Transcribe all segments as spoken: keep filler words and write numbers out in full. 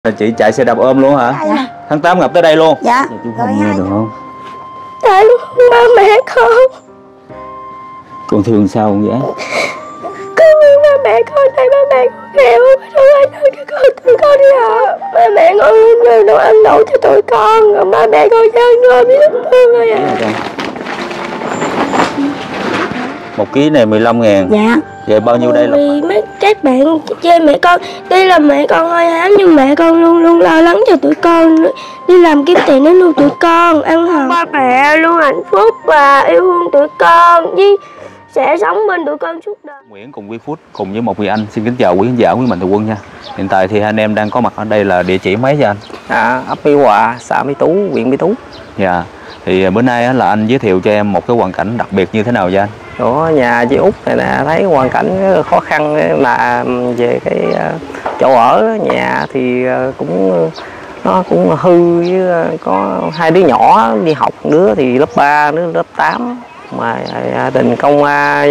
Chị chạy xe đạp ôm luôn hả? Dạ. Tháng tám ngập tới đây luôn? Dạ. Chú không nghe được không? Tại ba mẹ con. Con thương sao không vậy? Con thương ba mẹ con, tại ba mẹ con nghèo, đâu ai nuôi cho con, tụi con đi học. Ba mẹ con nuôi đồ ăn đậu cho tụi con, còn ba mẹ con chơi ngồi biết thương rồi à. Một ký này mười lăm ngàn. Dạ. Vậy bao nhiêu đây là? Vì mấy các bạn chơi mẹ con, tuy là mẹ con hơi hám nhưng mẹ con luôn luôn lo lắng cho tụi con, đi làm kiếm tiền để nuôi tụi con ăn học. Ba mẹ luôn hạnh phúc và yêu thương tụi con, với sẽ sống bên tụi con suốt đời. Nguyễn cùng WeFood cùng với một vị anh xin kính chào quý khán giả, quý mạnh thường quân nha. Hiện tại thì anh em đang có mặt ở đây là địa chỉ mấy vậy anh? À, ấp Mỹ Hòa, xã Mỹ Tú, huyện Mỹ Tú. Dạ. Thì bữa nay là anh giới thiệu cho em một cái hoàn cảnh đặc biệt như thế nào vậy anh? Chỗ nhà chị Út này nè, thấy hoàn cảnh khó khăn là về cái chỗ ở nhà thì cũng nó cũng hư, với có hai đứa nhỏ đi học, đứa thì lớp ba, đứa lớp tám, mà gia đình công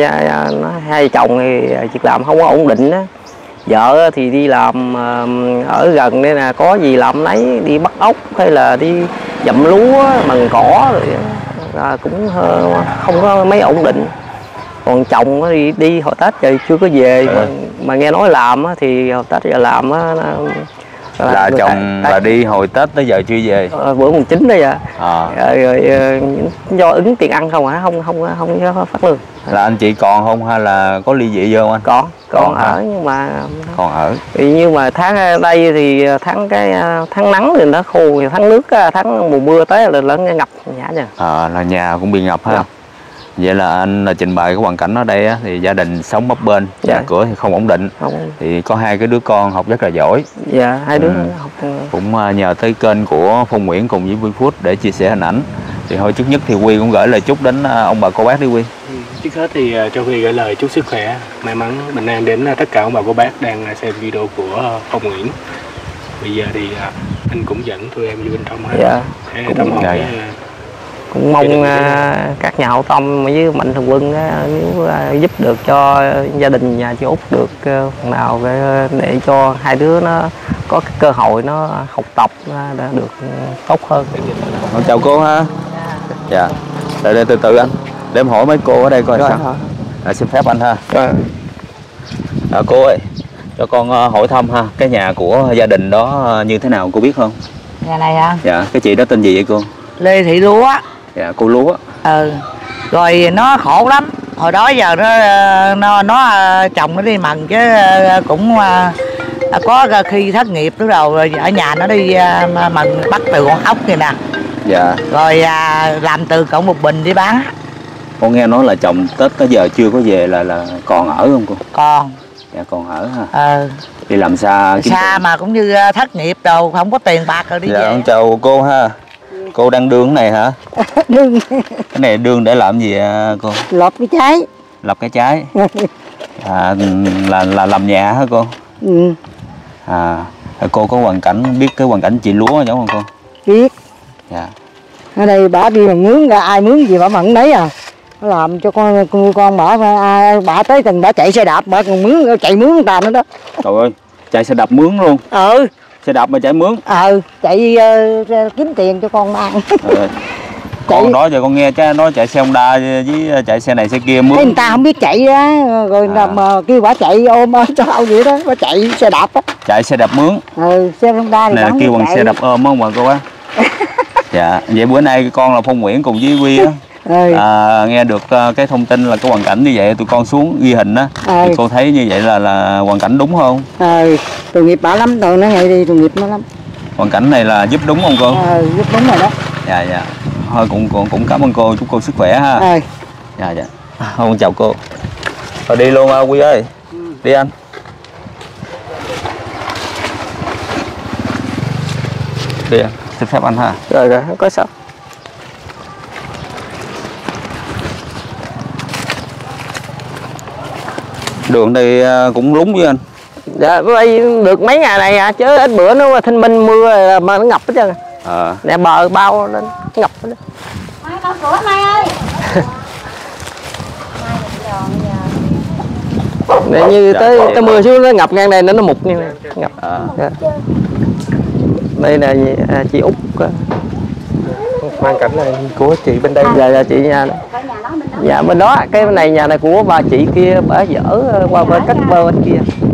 hai chồng thì việc làm không có ổn định á. Vợ thì đi làm ở gần đây nè, có gì làm lấy, đi bắt ốc hay là đi dặm lúa bằng cỏ rồi à, cũng không có mấy ổn định. Còn chồng thì đi hồi Tết rồi chưa có về, mà, mà nghe nói làm thì hồi Tết giờ làm á là, là chồng là đi hồi Tết tới giờ chưa về. À, bữa mùng chín đây à. À. Rồi, rồi do ứng tiền ăn không hả, không không không có phát lương. Là anh chị còn không hay là có ly dị vô không anh? Còn còn, còn ở hả? Nhưng mà còn ở thì nhưng mà tháng đây thì tháng cái tháng nắng thì nó khô, thì tháng nước tháng mùa mưa tới là lớn ngập nhà nha. À, là nhà cũng bị ngập ha. Dạ. Vậy là anh là trình bày cái hoàn cảnh ở đây á, thì gia đình sống bấp bênh, dạ. Nhà cửa thì không ổn định, không. Thì có hai cái đứa con học rất là giỏi. Dạ, hai đứa ừ. học cũng nhờ tới kênh của Phong Nguyễn cùng với WeFood để chia sẻ hình ảnh. Thì thôi trước nhất thì Huy cũng gửi lời chúc đến ông bà cô bác đi Huy. Ừ, trước hết thì cho Huy gửi lời chúc sức khỏe, may mắn, bình an đến tất cả ông bà cô bác đang xem video của Phong Nguyễn. Bây giờ thì anh cũng dẫn tụi em vô bên trong ha. Dạ. Để thăm hỏi. Cũng mong uh, các nhà hảo tâm với mạnh thường quân uh, nếu uh, giúp được cho gia đình nhà chị Út được uh, phần nào để, để cho hai đứa nó có cái cơ hội nó học tập uh, đã được uh, tốt hơn. Con chào cô ha. Dạ. Để đây từ từ anh, để em hỏi mấy cô ở đây coi sao. À, xin phép anh ha. À, cô ơi, cho con uh, hỏi thăm ha, cái nhà của gia đình đó uh, như thế nào cô biết không? Nhà này hả? Dạ, cái chị đó tên gì vậy cô? Lê Thị Lúa. Dạ, cô Lúa. Ừ. Rồi nó khổ lắm. Hồi đó giờ nó nó nó chồng nó đi mần chứ cũng có khi thất nghiệp lúc đầu rồi ở nhà nó đi mần bắt từ con ốc kìa nè. Dạ. Rồi làm từ cậu một bình đi bán. Con nghe nói là chồng Tết tới giờ chưa có về là là còn ở không cô? Còn. Dạ còn ở ha. Ừ. Đi làm xa kiếm xa tiền. Mà cũng như thất nghiệp đâu, không có tiền bạc rồi đi dạ, về. Dạ con chào cô ha. Cô đang đương cái này hả? Đương. Cái này đương để làm gì à, cô? Lọt cái trái. Lọc cái trái. À, là là làm nhà hả cô? Ừ. À, cô có hoàn cảnh, biết cái hoàn cảnh chị Lúa giống không cô? Biết. Dạ. Ở đây bà đi mà mướn ra, ai mướn gì bà mẫn đấy à. Nó làm cho con con, con bà ai bà tới từng bà chạy xe đạp bà còn mướn chạy mướn người ta nữa đó. Trời ơi, chạy xe đạp mướn luôn. Ừ. Xe đạp mà chạy mướn. Ờ, chạy uh, kiếm tiền cho con ăn. Ờ, con chạy... đó giờ con nghe cha nói chạy xe Honda với chạy xe này xe kia mướn. Thế người ta không biết chạy đó, rồi à. Mà kêu bà chạy ôm sao vậy đó, bà chạy xe đạp á. Chạy xe đạp mướn. Ừ, xe Honda thì này là kêu bằng xe đạp ôm không mà cô á. Dạ, vậy bữa nay con là Phong Nguyễn cùng với Huy á. Ừ. À, nghe được uh, cái thông tin là cái hoàn cảnh như vậy tụi con xuống ghi hình á. Ừ. Thì cô thấy như vậy là là hoàn cảnh đúng không? Ừ, tội nghiệp bà lắm, tội nó ngày đi tội nghiệp nó lắm. Hoàn cảnh này là giúp đúng không cô? Ừ, giúp đúng rồi đó. Dạ dạ. Thôi cũng cũng cũng cảm ơn cô, chúc cô sức khỏe ha. Ừ. Dạ dạ. Không chào cô. Rồi đi luôn à, Quy ơi. Ừ. Đi anh. Đi anh, xin phép anh ha. Rồi rồi, không có sao. Đường đây cũng lúng với anh. Dạ, đây được mấy ngày này à, chứ ít bữa nó thanh minh mưa mà nó ngập hết trơn. Ờ. Nè bờ bao lên ngập hết. Mai con cửa Mai ơi. Này như Dạ, tới dạ. tới mưa xuống nó ngập ngang đây nó nó mục như này. Ngập. À. Dạ. Đây là à, chị Út. Hoàn cảnh này của chị bên đây là, là chị nhà này. Nhà bên đó, cái này nhà này của bà chị kia bà dở qua bên cách bên kia.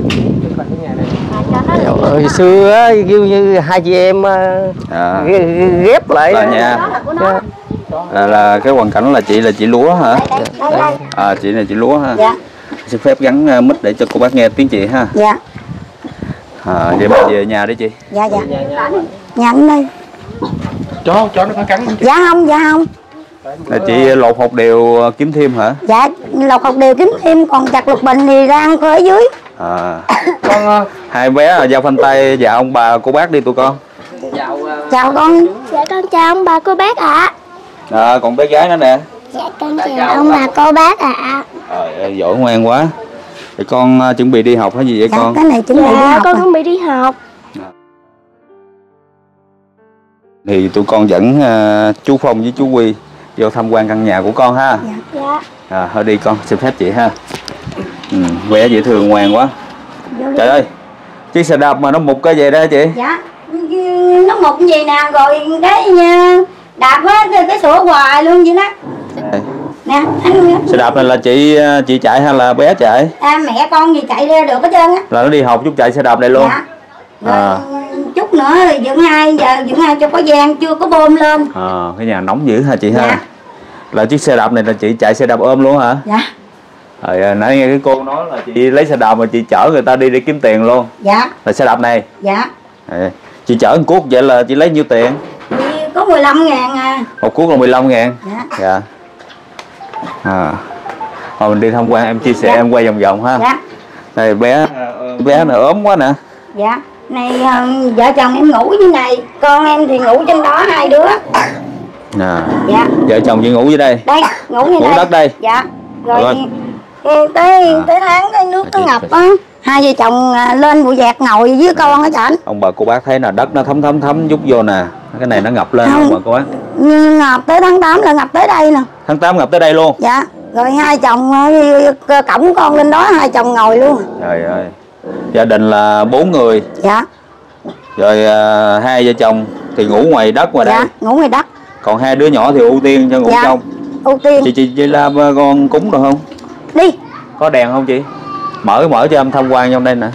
Hồi xưa á, kêu như hai chị em À. ghép lại Là nhà. Dạ. Là, là cái hoàn cảnh là chị là chị lúa hả? À, chị này chị lúa ha. Dạ. Xin phép gắn uh, mic để cho cô bác nghe tiếng chị ha. Dạ. À, vậy bà về nhà đấy chị. Dạ dạ. Nhận đi. Chó chó nó có cắn không chị? Dạ không, dạ không. Là chị lột hột đều kiếm thêm hả? Dạ, lột hột đều kiếm thêm, còn chặt lục bình thì ra ăn ở dưới. À. Con hai bé giao phanh tay dạ ông bà cô bác đi tụi con. Chào con. Dạ con chào ông bà cô bác ạ. À, còn bé gái nữa nè. Dạ con chào ông bà cô bác ạ. Trời, giỏi ngoan quá. Thì con uh, chuẩn bị đi học hay gì vậy Dạ, con? cái này chuẩn bị đi học. Con chuẩn bị đi học. Thì tụi con dẫn uh, chú Phong với chú Quy vô tham quan căn nhà của con ha. Dạ. Dạ. À, thôi đi con, xin phép chị ha. Ừ, bé dễ thương ngoan quá. Trời ơi, chiếc xe đạp mà nó mục cái gì đó chị? Dạ, nó mục gì nè, rồi cái đạp á, cái, cái sủa hoài luôn vậy đó. Đây. Nè, anh Xe đạp này là chị chị chạy hay là bé chạy? à, mẹ con gì chạy ra được hết trơn á. Là nó đi học chút chạy xe đạp này luôn. Dạ. Rồi, À. chút nữa thì dưỡng hai giờ dưỡng hai cho có gian chưa có bơm lên. À, cái nhà nóng dữ hả chị ha? Dạ. Là chiếc xe đạp này là chị chạy xe đạp ôm luôn hả? Dạ. Rồi nãy nghe cái cô nói là chị lấy xe đạp mà chị chở người ta đi để kiếm tiền luôn. Dạ. Là xe đạp này. Dạ. À, chị chở một cuốc vậy là chị lấy nhiêu tiền? Thì có mười lăm ngàn à. Một cuốc là mười lăm ngàn. Dạ. Dạ. À. Rồi mình đi tham quan em chia sẻ Dạ. em quay vòng vòng ha. Dạ. Đây bé bé này ốm quá nè. Dạ. Này uh, vợ chồng em ngủ dưới này, con em thì ngủ trên đó hai đứa. À. Dạ. Vợ chồng chị ngủ dưới đây. Đây, ngủ ngay Ngủ đây. đất đây. Dạ. Rồi Rồi. thì, tới À. tới tháng cái nước nó Chị- ngập á, hai vợ chồng à, lên bụi dẹt ngồi dưới con ở trển. Ông bà cô bác thấy là đất nó thấm thấm thấm chút vô nè. Cái này nó ngập lên Không. ông bà cô bác. Nhưng ngập tới tháng tám là ngập tới đây nè. Tháng tám ngập tới đây luôn. Dạ. Rồi hai chồng à, cõng con lên đó, hai chồng ngồi luôn. Trời ơi. Gia đình là bốn người. Dạ. Rồi à, hai vợ chồng thì ngủ ngoài đất ngoài Dạ. đây. Ngủ ngoài đất. Còn hai đứa nhỏ thì ưu tiên cho ngủ Dạ. trong. Ưu tiên. Chị chị chị làm à, con cúng được không? Đi. Có đèn không chị? Mở mở cho em tham quan trong đây nè.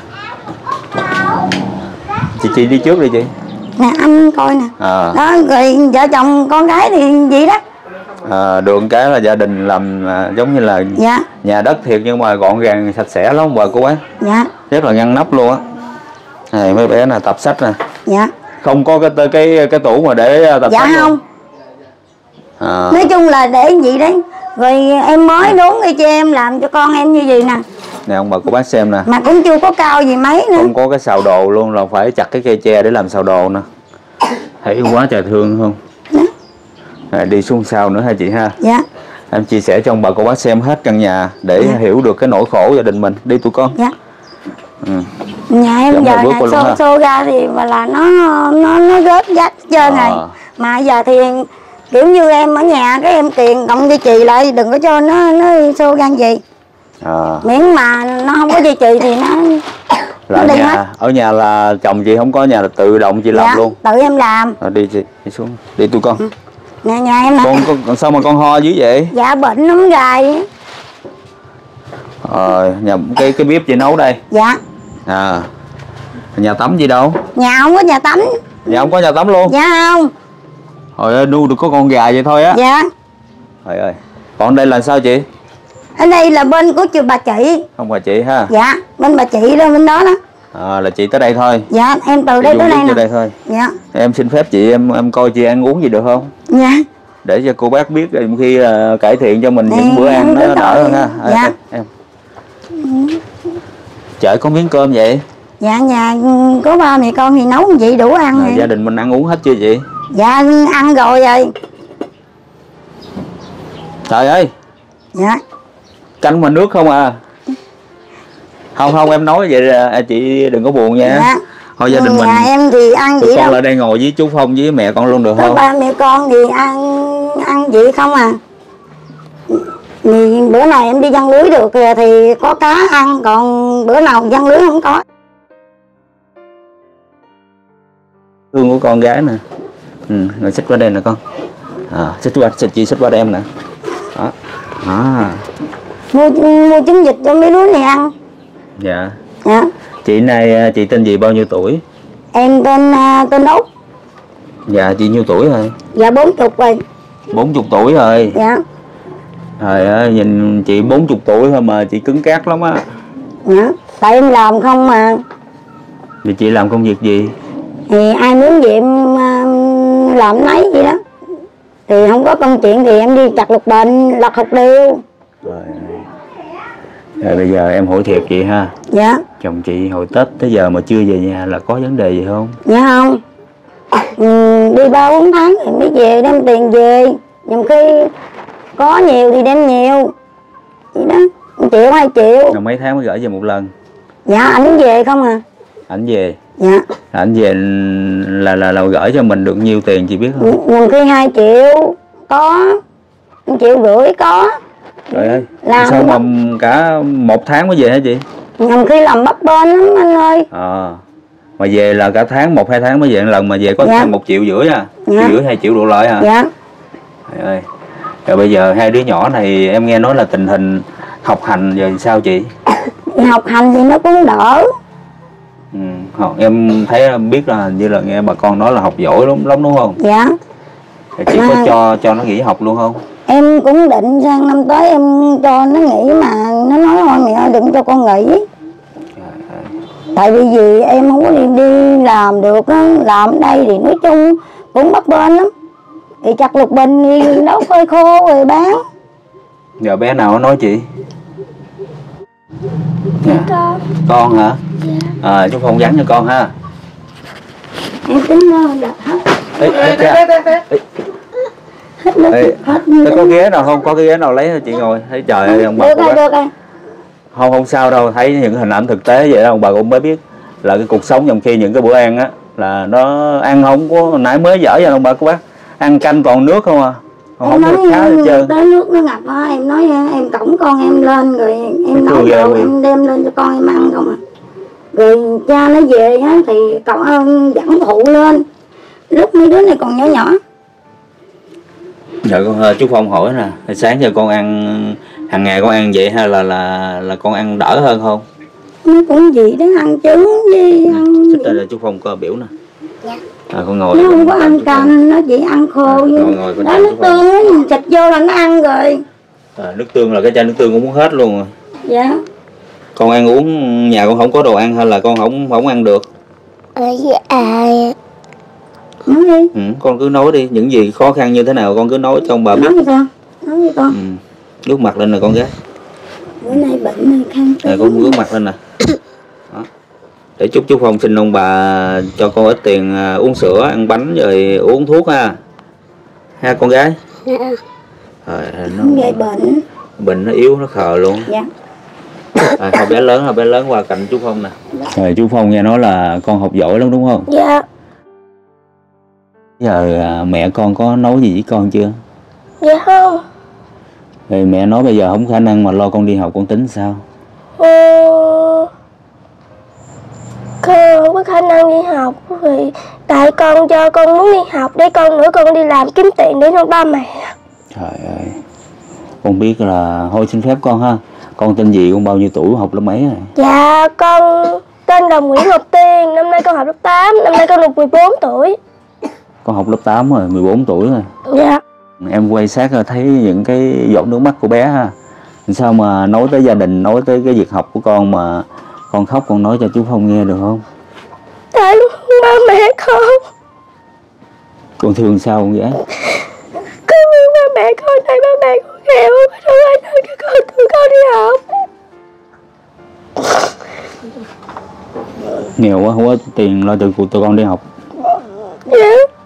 Chị chị đi trước đi chị. Nè anh coi nè. À, Đó, rồi vợ chồng con gái thì vậy đó. à được cái là gia đình làm à, giống như là Dạ. nhà đất thiệt nhưng mà gọn gàng sạch sẽ lắm bà cô bác. Dạ. Rất là ngăn nắp luôn á. Này mấy bé là tập sách nè. Dạ. Không có cái cái cái tủ mà để tập Dạ sách không. luôn. À, Nói chung là để vậy đấy. Rồi em mới đốn cái cho em làm cho con em như vậy nè. nè ông bà cô bác xem nè. Mà cũng chưa có cao gì mấy nữa. Không có cái xào đồ luôn là phải chặt cái cây tre để làm xào đồ nè. Thấy quá trời thương không? À, đi xuống sau nữa ha chị ha. Dạ. Em chia sẻ cho ông bà cô bác xem hết căn nhà để Dạ. hiểu được cái nỗi khổ gia đình mình. Đi tụi con. Dạ. Ừ. Nhà em Dẫn giờ một bước này qua luôn xô, ha. xô ra thì mà là nó nó nó rớt rách trơn À. này. Mà giờ thì kiểu như em ở nhà cái em tiền cộng dây chì lại, đừng có cho nó nó xô gan gì. À, Miễn mà nó không có dây chì thì nó là nó đi nhà hết. ở nhà là chồng chị không có nhà là tự động chị làm Dạ, luôn. tự em làm. À, đi chị đi xuống đi tụi con. Nè nhà em nè. Con, con con sao mà con ho dữ vậy? Dạ bệnh lắm gài. Ờ, nhà cái cái bếp chị nấu đây. Dạ. À, nhà tắm gì đâu? Nhà không có nhà tắm. Nhà không có nhà tắm luôn. Dạ không. Hồi ơi, nuôi được có con gà vậy thôi á. Dạ. Trời ơi. Còn đây là sao chị? Ở đây là bên của chị bà chị. Không bà chị ha. Dạ, bên bà chị đó, bên đó đó. À, là chị tới đây thôi. Dạ, em từ Chị đây dùng tới nước đây vô nè. đây thôi. Dạ. Em xin phép chị em em coi chị ăn uống gì được không? Dạ. Để cho cô bác biết rồi khi uh, cải thiện cho mình Nè, những bữa ăn em nó đứng đỡ coi. hơn ha. À, Dạ. em. Chợ có miếng cơm vậy? Dạ, nhà có ba mẹ con thì nấu vậy đủ ăn À, rồi. gia đình mình ăn uống hết chưa chị? Dạ, ăn rồi rồi. Trời ơi, Dạ. canh mà nước không à. Không không em nói vậy à, chị đừng có buồn nha. Dạ. Thôi gia đình mình Nhà em thì ăn tụi vậy con đâu. lại đây ngồi với chú Phong với mẹ con luôn được Có không? ba mẹ con thì ăn ăn vậy không à. Thì bữa này em đi giăng lưới được thì có cá ăn, còn bữa nào giăng lưới không có. Thương của con gái nè. Ừ, rồi xích qua đây nè con. À, xích qua, xích chị xích qua đây em nè. Đó. À. Mua mua trứng vịt cho mấy đứa này ăn. Dạ. Dạ. Chị này chị tên gì, bao nhiêu tuổi? Em tên tên Út. Dạ, chị nhiêu tuổi rồi? Dạ bốn chục rồi. Bốn chục tuổi rồi. Dạ. Trời ơi, nhìn chị bốn chục tuổi thôi mà chị cứng cáp lắm á. Dạ, tại em làm không mà. Thì chị làm công việc gì? Thì ai muốn gì em làm nấy vậy đó. Thì không có công chuyện thì em đi chặt lục bình, lặt hột điều. Rồi. Rồi bây giờ em hỏi thiệt chị ha. Dạ. Chồng chị hồi Tết tới giờ mà chưa về nhà là có vấn đề gì không? Dạ không. Ừ, đi ba bốn tháng thì mới về, đem tiền về. Nhiều khi có nhiều thì đem nhiều. Vậy đó, một triệu hai triệu. Rồi mấy tháng mới gửi về một lần? Dạ, ảnh về không à. Ảnh về? Dạ. Ảnh về là là là gửi cho mình được nhiêu tiền chị biết không? Nhiều khi hai triệu có, một triệu rưỡi có. Trời ơi, làm sao mà đó. cả một tháng mới về hả chị? Nhiều khi làm bấp bênh lắm anh ơi. À, mà về là cả tháng, một hai tháng mới về một lần, mà về có Dạ. một triệu rưỡi à? Dạ. Triệu rưỡi hai triệu độ lại hả? Dạ. Trời ơi. Rồi bây giờ hai đứa nhỏ này em nghe nói là tình hình học hành giờ sao chị? Học hành thì nó cũng đỡ. Ừ, học, em thấy biết là như là nghe bà con nói là học giỏi lắm, lắm đúng không? Dạ. Thì chị à, có cho cho nó nghỉ học luôn không? Em cũng định sang năm tới em cho nó nghỉ mà nó nói thôi mẹ ơi đừng cho con nghỉ. Tại vì gì em không có đi, đi làm được á, làm ở đây thì nói chung cũng bấp bênh lắm. Thì chặt lục bình thì nấu phơi khô rồi bán. Giờ bé nào nó nói chị? Dạ. Con. Con hả? Dạ. À, chú Phong gắn cho con ha. Em tính là hết. Ê, ê, ê, ê, ê. Hết nước, Ê, hết thế có ghế nào không? Có cái ghế nào lấy cho chị ngồi? Thấy trời ơi, ông bà được cô rồi, bác. được rồi. Không, không sao đâu. Thấy những hình ảnh thực tế vậy đó, ông bà cũng mới biết là cái cuộc sống trong khi những cái bữa ăn á là nó ăn không có, nãy mới dở ra ông bà cô bác ăn canh toàn nước không à, không, Em không nói được khá hết trơn. tới nước nó ngập á, em nói em cõng con em lên rồi em nấu đồ em đem lên cho con em ăn không à. Rồi cha nó về á thì cậu dẫn phụ lên lúc mấy đứa này còn nhỏ nhỏ. Dạ con chú Phong hỏi nè, sáng giờ con ăn hàng ngày con ăn vậy hay là là là con ăn đỡ hơn không? Nó cũng gì đó, ăn trứng với ăn. Xích ra là chú Phong coi biểu nè. Dạ. À, con ngồi. Nó không có ăn canh, nó chỉ ăn khô à, với ngồi, ngồi, đó nước tương á, xịt vô là nó ăn rồi. À, nước tương là cái chai nước tương cũng muốn hết luôn rồi. Dạ. Con ăn uống nhà con không có đồ ăn hay là con không không ăn được? Ờ dạ. Nói đi. Ừ, con cứ nói đi, những gì khó khăn như thế nào con cứ nói cho ông bà biết. Nói với con, nói với con. Ừ. Nước mặt lên nè con gái. Bữa nay bệnh này khăn Rồi con nước mặt lên nè. Đó. Để chúc chú Phong xin ông bà cho con ít tiền uống sữa, ăn bánh rồi uống thuốc ha. Ha con gái. Dạ. Rồi, nó không gây bệnh. Bệnh nó yếu, nó khờ luôn. Dạ. À, thôi bé lớn, thôi bé lớn qua cạnh chú Phong nè. Rồi chú Phong nghe nói là con học giỏi lắm đúng không? Dạ. Giờ mẹ con có nói gì với con chưa? Dạ không. Thì mẹ nói bây giờ không khả năng mà lo con đi học, con tính sao? Ừ, con không có khả năng đi học vì tại con cho con muốn đi học để con nữa con đi làm kiếm tiền để nuôi ba mẹ. Trời ơi, con biết là thôi xin phép con ha. Con tên gì, con bao nhiêu tuổi, học lớp mấy rồi? Dạ con tên là Nguyễn Ngọc Tiên, năm nay con học lớp tám, năm nay con được mười bốn tuổi. Con học lớp tám rồi, mười bốn tuổi rồi. Dạ. Em quay sát rồi thấy những cái giọt nước mắt của bé ha. Sao mà nói tới gia đình, nói tới cái việc học của con mà con khóc, con nói cho chú Phong nghe được không? Tại ba mẹ con. Con thương sao con gái? Con thương ba mẹ con, tại ba mẹ con nghèo, đâu ai nói cho con tụi con đi học. Nghèo quá, không có tiền lo cho tụi con đi học. Dạ.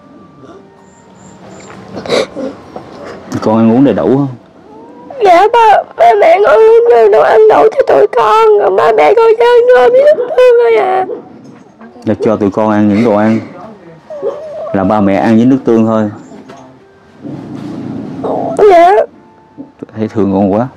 Con ăn uống đầy đủ không? Dạ ba, ba mẹ con luôn đồ ăn đủ cho tụi con, còn ba mẹ con cho ăn cơm với nước tương thôi à. Để cho tụi con ăn những đồ ăn là ba mẹ ăn với nước tương thôi. Dạ. thấy thương con quá.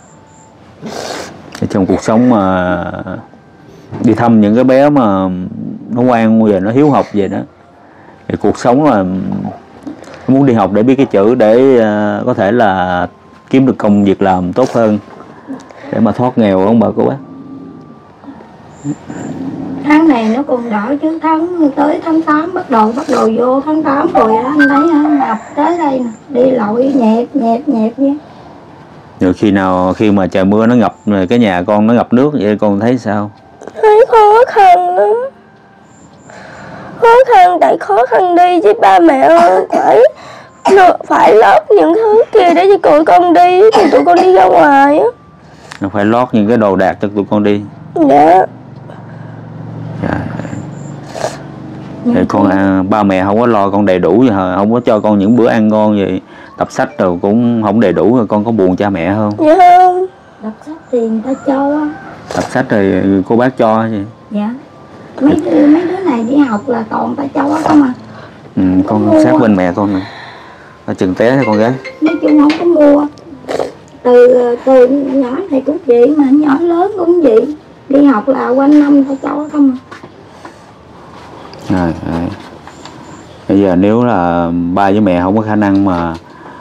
Trong cuộc sống mà đi thăm những cái bé mà nó ngoan về, nó hiếu học về đó, thì cuộc sống là nó muốn đi học để biết cái chữ, để uh, có thể là kiếm được công việc làm tốt hơn, để mà thoát nghèo không bà cô bác? Tháng này nó còn đỡ chứ tháng tới tháng tám bắt đầu bắt đầu vô tháng tám rồi đó, anh thấy ngập tới đây nè, đi lội nhẹt nhẹt nhẹt vậy. Rồi khi nào khi mà trời mưa nó ngập cái nhà con nó ngập nước vậy con thấy sao? Thấy khó khăn lắm. Khó khăn tại khó khăn đi chứ ba mẹ ơi, phải phải lót những thứ kia để cho tụi con đi, thì tụi con đi ra ngoài á. Nó phải lót những cái đồ đạc cho tụi con đi. Dạ. Dạ. Thì con à, ba mẹ không có lo con đầy đủ vậy hả? Không có cho con những bữa ăn ngon vậy, tập sách rồi cũng không đầy đủ, rồi con có buồn cha mẹ không? Dạ không. Đọc sách thì người ta cho á. Tập sách thì cô bác cho gì? Dạ. Mấy đứa, mấy đứa này đi học là toàn ta cho không à. Ừ, con sát bên mẹ con nè, chừng té con gái. Nói chung không có mua. Từ từ nhỏ thì cũng vậy, mà nhỏ lớn cũng vậy. Đi học là quanh năm ta cho không à. Rồi, rồi. Bây giờ nếu là ba với mẹ không có khả năng mà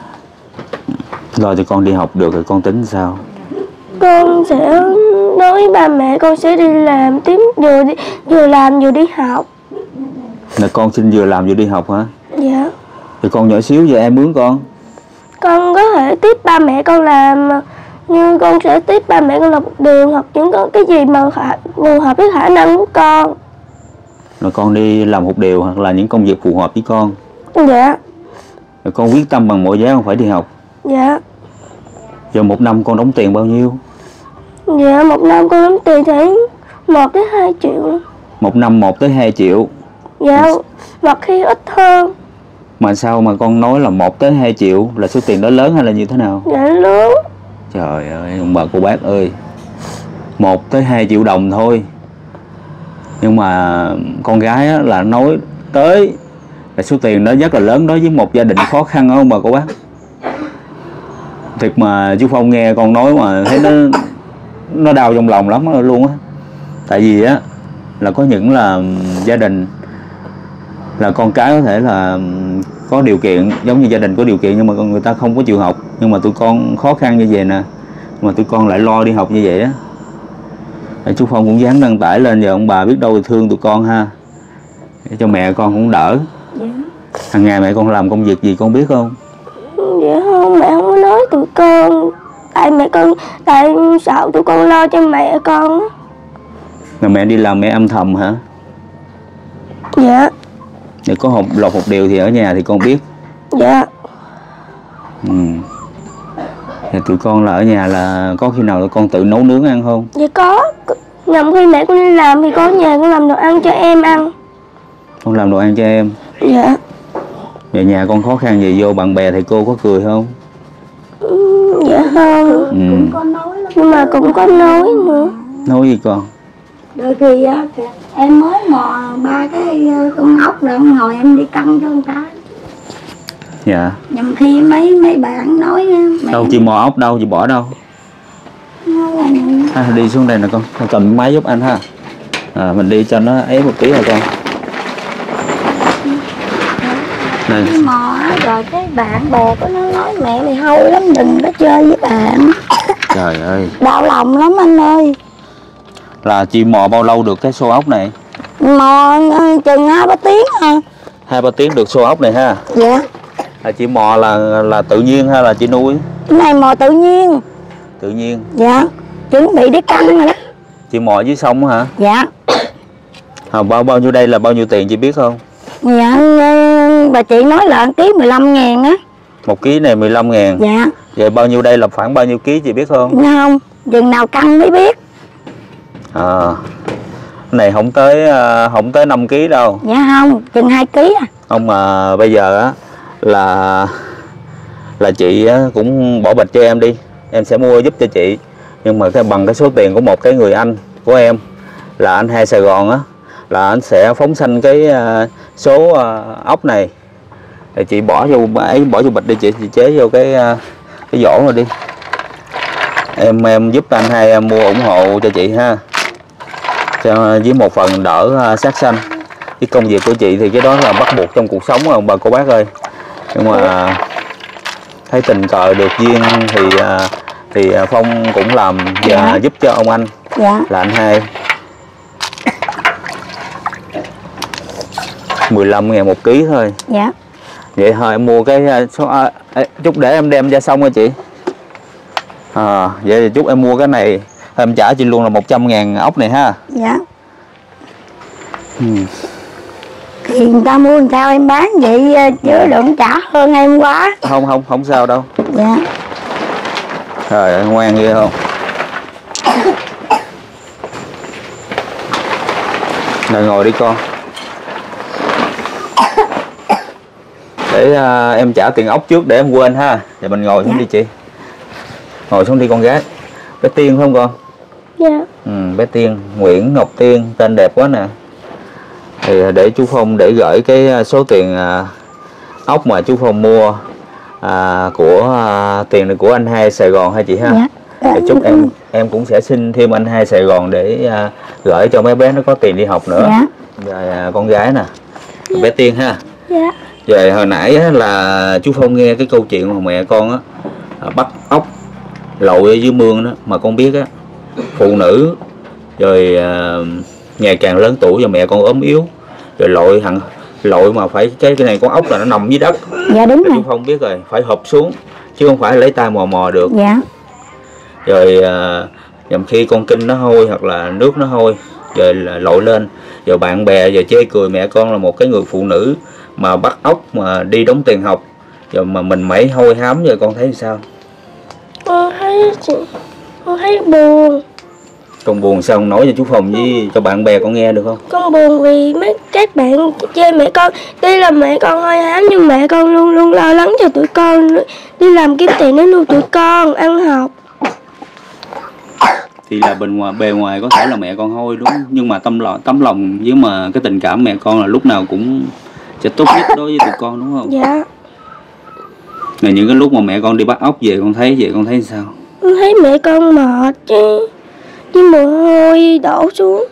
lo cho con đi học được thì con tính sao? Con sẽ nói với ba mẹ con sẽ đi làm tiếp, vừa đi, vừa làm vừa đi học. Là con xin vừa làm vừa đi học hả? Dạ. Thì con nhỏ xíu giờ em mướn con. Con có thể tiếp ba mẹ con làm, nhưng con sẽ tiếp ba mẹ con làm một điều hoặc những cái gì mà phù hợp với khả năng của con. Rồi con đi làm một điều hoặc là những công việc phù hợp với con. Dạ. Rồi con quyết tâm bằng mọi giá con phải đi học. Dạ. Giờ một năm con đóng tiền bao nhiêu? Dạ, một năm con đóng tiền thấy một tới hai triệu. Một năm một tới hai triệu. Dạ, hoặc khi ít hơn. Mà sao mà con nói là một tới hai triệu, là số tiền đó lớn hay là như thế nào? Dạ lớn. Trời ơi, ông bà cô bác ơi, một tới hai triệu đồng thôi. Nhưng mà con gái á, là nói tới là số tiền đó rất là lớn đối với một gia đình khó khăn đó ông bà cô bác. Thiệt mà chú Phong nghe con nói mà thấy nó nó đau trong lòng lắm luôn á. Tại vì á là có những là gia đình là con cái có thể là có điều kiện, giống như gia đình có điều kiện nhưng mà người ta không có chịu học, nhưng mà tụi con khó khăn như vậy nè, mà tụi con lại lo đi học như vậy á. Để chú Phong cũng dám đăng tải lên, giờ ông bà biết đâu thì thương tụi con ha, để cho mẹ con cũng đỡ. Dạ. Hàng ngày mẹ con làm công việc gì con biết không? Dạ không, mẹ không có nói tụi con. Tại mẹ con, tại sợ tụi con lo cho mẹ con á. Mà mẹ đi làm mẹ âm thầm hả? Dạ. Để có hộp lọt một điều thì ở nhà thì con biết. Dạ. Ừ. Thì tụi con là ở nhà là có khi nào tụi con tự nấu nướng ăn không? Dạ có. Nhầm khi mẹ con đi làm thì có ở nhà con làm đồ ăn cho em ăn. Con làm đồ ăn cho em? Dạ. Về nhà con khó khăn gì vô bạn bè thầy cô có cười không? Ừ, dạ không. Ừ. Cũng có nói lắm. Nhưng mà cũng có nói nữa. Nói gì con? Đôi khi á, em mới mò ba cái con ốc rồi ông ngồi em đi cân cho người ta. Dạ. Nhầm khi mấy mấy bạn nói mẹ Đâu chị mò ốc đâu, chị bỏ đâu? À, đi xuống đây nè con, con cầm máy giúp anh ha. À, mình đi cho nó ấy một tí hả con? Này. Đi mò rồi cái bạn bè của nó nói mẹ mày hôi lắm, đừng có chơi với bạn. Trời ơi. Đau lòng lắm anh ơi. Là chị mò bao lâu được cái xô ốc này? Mò chừng hai ba tiếng à. Hai ba tiếng được xô ốc này ha? Dạ. Là chị mò là là tự nhiên hay là chị nuôi? Cái này mò tự nhiên. Tự nhiên. Dạ. Chuẩn bị để căng rồi đó. Chị mò dưới sông hả? Dạ. À, bao bao nhiêu đây là bao nhiêu tiền chị biết không? Dạ, bà chị nói là ký mười lăm ngàn á. Một ký này mười lăm ngàn. Dạ. Vậy bao nhiêu đây là khoảng bao nhiêu ký chị biết không? Dạ không, chừng nào căng mới biết. À, cái này không tới không tới năm ký đâu. Dạ không, chừng hai ký à. Không, mà bây giờ á là là chị cũng bỏ bịch cho em đi, em sẽ mua giúp cho chị, nhưng mà cái bằng cái số tiền của một cái người anh của em là anh hai Sài Gòn á, là anh sẽ phóng sanh cái số ốc này, thì chị bỏ vô ấy, bỏ vô bịch đi chị, chị chế vô cái cái vỏ rồi đi, em em giúp anh hai em mua ủng hộ cho chị ha, cho với một phần đỡ sát sanh. Cái công việc của chị thì cái đó là bắt buộc trong cuộc sống không bà cô bác ơi, nhưng mà thấy tình cờ được duyên thì thì Phong cũng làm và dạ. giúp cho ông anh dạ. là anh hai. mười lăm ngàn một ký thôi. Dạ. Vậy thôi em mua cái số à, chút để em đem ra xong rồi chị. À, vậy thì chút em mua cái này em trả chị luôn là một trăm ngàn ốc này ha. Dạ. Ừ. Thì người ta mua làm sao em bán vậy chứ đừng trả hơn em quá. Không không không sao đâu. Dạ. Trời ngoan ghê không. Rồi ngồi đi con. Để uh, em trả tiền ốc trước để em quên ha. Giờ mình ngồi xuống dạ. đi chị. Ngồi xuống đi con gái. Bé Tiên phải không con? Dạ. Ừ, bé Tiên, Nguyễn Ngọc Tiên, tên đẹp quá nè. Thì để chú Phong để gửi cái số tiền uh, ốc mà chú Phong mua uh, của uh, tiền này của anh hai Sài Gòn hay chị ha. Dạ. Thì chúc em em cũng sẽ xin thêm anh hai Sài Gòn để uh, gửi cho mấy bé nó có tiền đi học nữa. Dạ. Rồi uh, con gái nè. Dạ. Bé Tiên ha. Dạ. Về hồi nãy á, là chú Phong nghe cái câu chuyện mà mẹ con á bắt ốc lội ở dưới mương đó, mà con biết á phụ nữ rồi à, ngày càng lớn tuổi và mẹ con ốm yếu rồi lội hẳn lội mà phải cái cái này con ốc là nó nằm dưới đất. Dạ đúng rồi. Chú Phong biết rồi, phải hộp xuống chứ không phải lấy tay mò mò được. Dạ. Rồi à, nhằm khi con kinh nó hôi hoặc là nước nó hôi rồi là lội lên, rồi bạn bè giờ chê cười mẹ con là một cái người phụ nữ mà bắt ốc mà đi đóng tiền học rồi mà mình mẩy hôi hám, rồi con thấy sao? Con thấy chị con thấy buồn. Con buồn sao không nói cho chú Phong với cho bạn bè con nghe được không? Con buồn vì mấy các bạn chê mẹ con, tuy là mẹ con hôi hám nhưng mẹ con luôn luôn lo lắng cho tụi con, đi làm kiếm tiền để nuôi tụi con ăn học. Thì là bên ngoài bề ngoài có thể là mẹ con hôi đúng, nhưng mà tâm lòng tấm lòng với mà cái tình cảm mẹ con là lúc nào cũng sẽ tốt nhất đối với tụi con đúng không? Dạ. Này những cái lúc mà mẹ con đi bắt ốc về con thấy vậy con thấy sao? Con thấy mẹ con mệt chứ, với mồ hôi đổ xuống.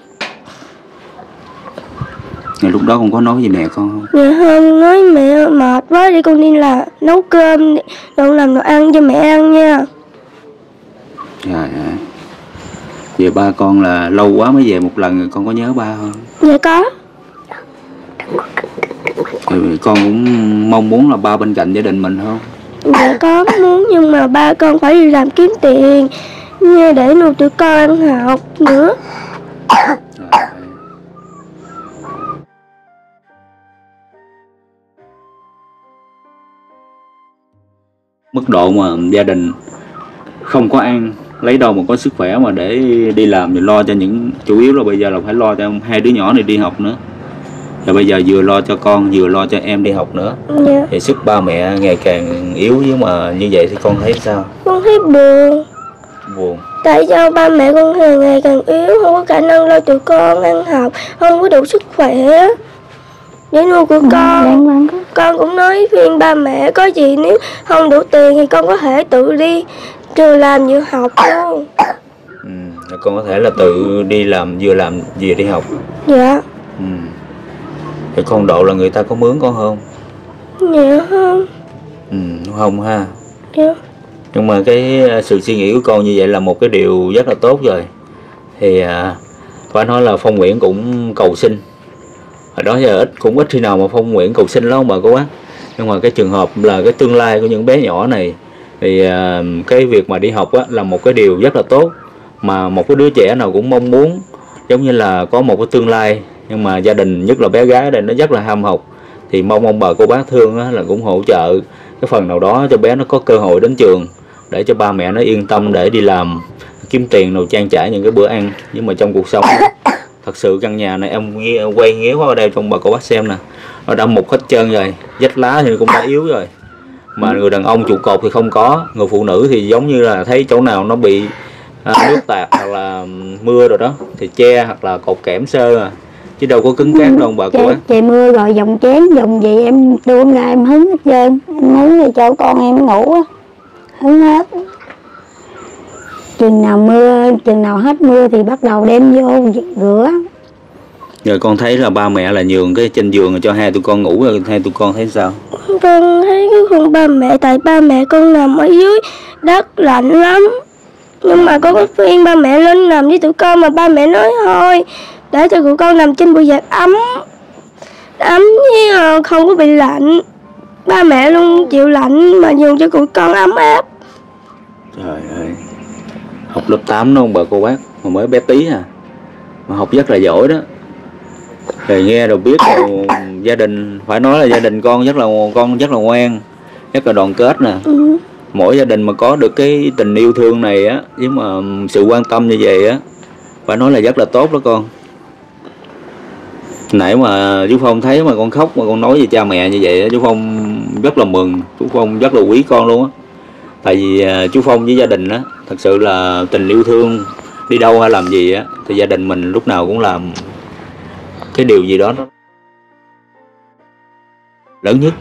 Ngày lúc đó con có nói với mẹ con không? Dạ không, nói mẹ mệt quá đi con đi là nấu cơm, con làm đồ ăn cho mẹ ăn nha. Trời ơi. Về ba con là lâu quá mới về một lần rồi, con có nhớ ba không? Dạ có. Rồi con cũng mong muốn là ba bên cạnh gia đình mình không? Dạ có muốn, nhưng mà ba con phải đi làm kiếm tiền nha, để nuôi tụi con ăn học nữa. Rồi. Mức độ mà gia đình không có ăn, lấy đâu mà có sức khỏe mà để đi làm thì lo cho những, chủ yếu là bây giờ là phải lo cho hai đứa nhỏ này đi học nữa. Rồi bây giờ vừa lo cho con vừa lo cho em đi học nữa. Dạ. Thì sức ba mẹ ngày càng yếu, với mà như vậy thì con thấy sao? Con thấy buồn. Buồn. Tại sao ba mẹ con càng ngày càng yếu, không có khả năng lo tụi con ăn học, không có đủ sức khỏe để nuôi của con. Con cũng nói khuyên ba mẹ có gì nếu không đủ tiền thì con có thể tự đi trường làm vừa học luôn. Ừ, con có thể là tự đi làm vừa làm vừa đi học. Dạ. Ừ. Thì con độ là người ta có mướn con không? Dạ không. Ừ, không ha. Dạ. Nhưng mà cái sự suy nghĩ của con như vậy là một cái điều rất là tốt rồi. Thì à, phải nói là Phong Nguyễn cũng cầu xin. Hồi đó giờ ít cũng ít khi nào mà Phong Nguyễn cầu xin lắm bà cô bác. Nhưng mà cái trường hợp là cái tương lai của những bé nhỏ này thì à, cái việc mà đi học á, là một cái điều rất là tốt, mà một cái đứa trẻ nào cũng mong muốn giống như là có một cái tương lai. Nhưng mà gia đình nhất là bé gái đây nó rất là ham học, thì mong ông bà cô bác thương á, là cũng hỗ trợ cái phần nào đó cho bé nó có cơ hội đến trường, để cho ba mẹ nó yên tâm để đi làm kiếm tiền rồi trang trải những cái bữa ăn. Nhưng mà trong cuộc sống thật sự căn nhà này em quay nghé qua ở đây trong bà cô bác xem nè, nó đã mục hết trơn rồi, vách lá thì cũng đã yếu rồi, mà người đàn ông trụ cột thì không có, người phụ nữ thì giống như là thấy chỗ nào nó bị à, nước tạt hoặc là mưa rồi đó thì che hoặc là cột kẽm sơ à, chứ đâu có cứng cáp đâu bà cô bác. Trời mưa rồi dòng chén dòng gì em đưa ra em hứng hết trơn, em hứng thì cho con em ngủ á, hứng hết. chừng nào mưa, chừng nào hết mưa thì bắt đầu đem vô rửa. Rồi con thấy là ba mẹ là nhường cái trên giường cho hai tụi con ngủ, rồi hai tụi con thấy sao? Con thấy cái khung ba mẹ, tại ba mẹ con nằm ở dưới đất lạnh lắm. Nhưng mà con có khuyên ba mẹ lên nằm với tụi con mà ba mẹ nói thôi, để cho tụi con nằm trên bụi giặt ấm, ấm với không có bị lạnh. Ba mẹ luôn chịu lạnh mà dùng cho tụi con ấm áp. Trời ơi, học lớp tám đó ông bà cô bác, mà mới bé tí à, mà học rất là giỏi đó. Rồi nghe rồi biết rồi, gia đình, phải nói là gia đình con rất là con rất là ngoan, rất là đoàn kết nè. Ừ. Mỗi gia đình mà có được cái tình yêu thương này á, với mà sự quan tâm như vậy á, phải nói là rất là tốt đó con. Nãy mà chú Phong thấy mà con khóc mà con nói về cha mẹ như vậy á, chú Phong rất là mừng, chú Phong rất là quý con luôn á. Tại vì chú Phong với gia đình á, thật sự là tình yêu thương, đi đâu hay làm gì á thì gia đình mình lúc nào cũng làm cái điều gì đó nó lớn nhất.